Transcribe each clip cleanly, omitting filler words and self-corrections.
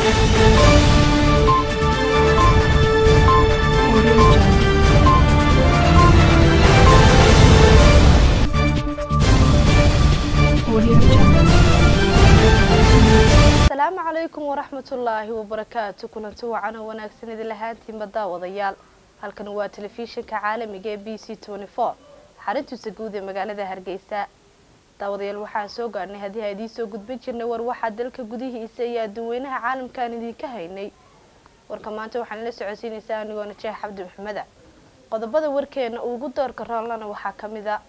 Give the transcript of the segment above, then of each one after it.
السلام عليكم ورحمة الله وبركاته. كنت وعنا وناكسن إذا لهانتي مدى وضيال هالكن هو تلفزيون كعالمي BBC24 حرنتو سجودة مقالة هرجيسة تاوضيال وحان سوق أن هذه سوق بيجرنا وروحة دلك جوديه إسيا دوينها عالم كان ذي كهيني وركمان توحن لسه عسين إنسان ونشاح عبد محمد قد بدأ وركين وقدر كرر لنا وحكم ذا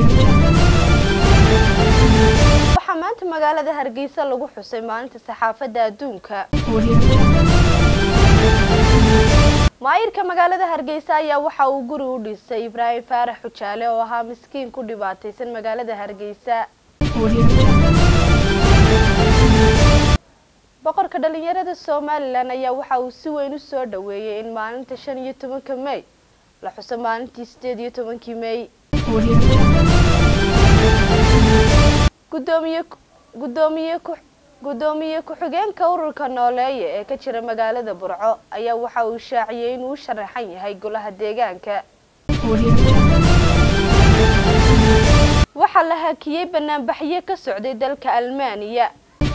وحمانت مقالة هرجيسة لو حسين مالنت الصحافة دونك مايرka magaalada Hargeysa ayaa waxa uu guri u dhisay Ibrahim Faarax Xujaale oo ahaa miskiin ku dhibaataysan magaalada Hargeysa. Boqorka dhalinyarada Soomaaliland ayaa waxa uu si weyn u soo dhaweeyay in maalinta 15 May la xuso maalintii 18 May. gudoomiye ku-xigeenka ururka nooleeye ee ka jira magaalada Burco ayaa waxa uu shaaciyay inuu sharaxan yahay golaha deegaanka. waxa la hakiyay banaanbaxyo ka socday dalka Almaaniya.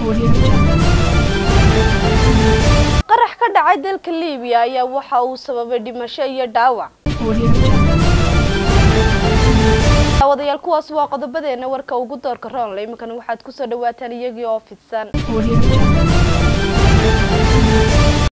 qarax ka dhacay dalka Liibiya ayaa waxa uu sababay dhimasho iyo dhaawac. wadayaal kuwaas waa qodobadeena warka ugu doorka roon leh iminkan waxaad ku soo dhawaataan iyagii oo fidsan